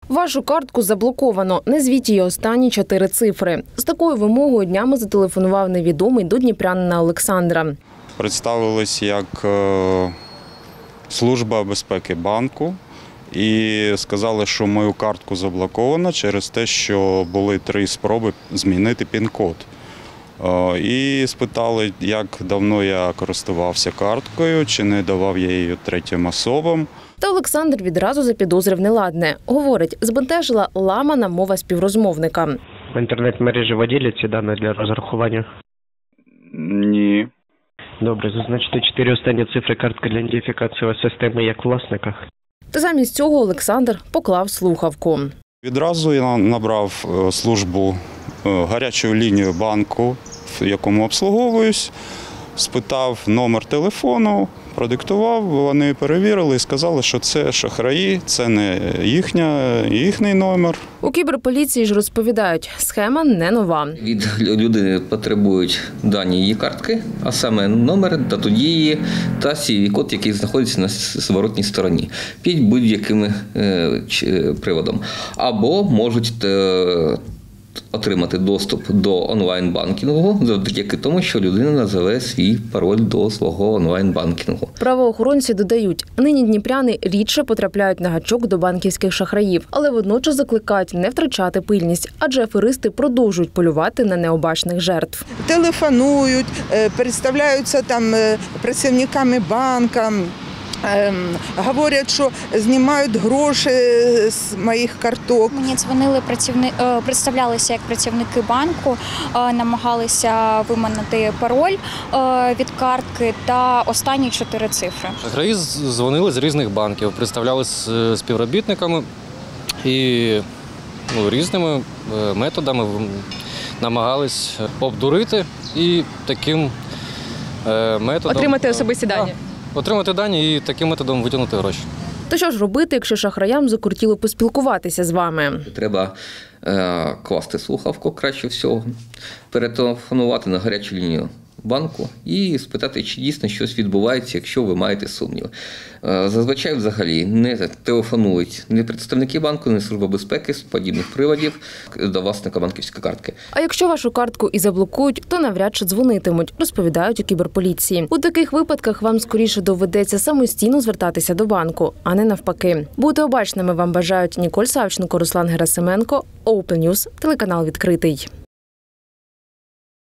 Вашу картку заблоковано. Назвіть її останні 4 цифри. З такою вимогою днями зателефонував невідомий до дніпрянина Олександра. Представились як служба безпеки банку і сказали, що мою картку заблоковано через те, що були 3 спроби змінити пін-код. І спитали, як давно я користувався карткою, чи не давав я її третім особам. Та Олександр відразу запідозрив неладне. Говорить, збентежила ламана мова співрозмовника. В інтернет-мережі вводили ці дані для розрахування? Ні. Добре, зазначте 4 останні цифри картки для ідентифікації системи як власника. Та замість цього Олександр поклав слухавку. Відразу я набрав службу гарячої лінії банку, в якому обслуговуюсь, спитав номер телефону, продиктував, вони перевірили і сказали, що це шахраї, це не їхній номер. У кіберполіції ж розповідають, схема не нова. Від людини потребують дані її картки, а саме номер, дату дії та CVV-код, який знаходиться на зворотній стороні, під будь-яким приводом. Або можуть отримати доступ до онлайн-банкінгу завдяки тому, що людина назове свій пароль до свого онлайн-банкінгу. Правоохоронці додають, нині дніпряни рідше потрапляють на гачок до банківських шахраїв, але водночас закликають не втрачати пильність, адже аферисти продовжують полювати на необачних жертв. Телефонують, представляються там працівниками банка, говорять, що знімають гроші з моїх карток. Мені дзвонили представлялися як працівники банку, намагалися виманити пароль від картки та останні 4 цифри. Шахраї дзвонили з різних банків, представлялися співробітниками і різними методами намагались обдурити і таким методом Отримати особисті дані. Отримати дані і таким методом витягнути гроші. То що ж робити, якщо шахраям закортіло поспілкуватися з вами? Треба класти слухавку краще всього, перетелефонувати на гарячу лінію банку і спитати, чи дійсно щось відбувається, якщо ви маєте сумніви. Зазвичай взагалі не телефонують ні представники банку, ні служба безпеки з подібних приводів до власника банківської картки. А якщо вашу картку і заблокують, то навряд чи дзвонитимуть, розповідають у кіберполіції. У таких випадках вам скоріше доведеться самостійно звертатися до банку, а не навпаки. Бути обачними вам бажають Ніколь Савченко, Руслан Герасименко, Open News, телеканал «Відкритий».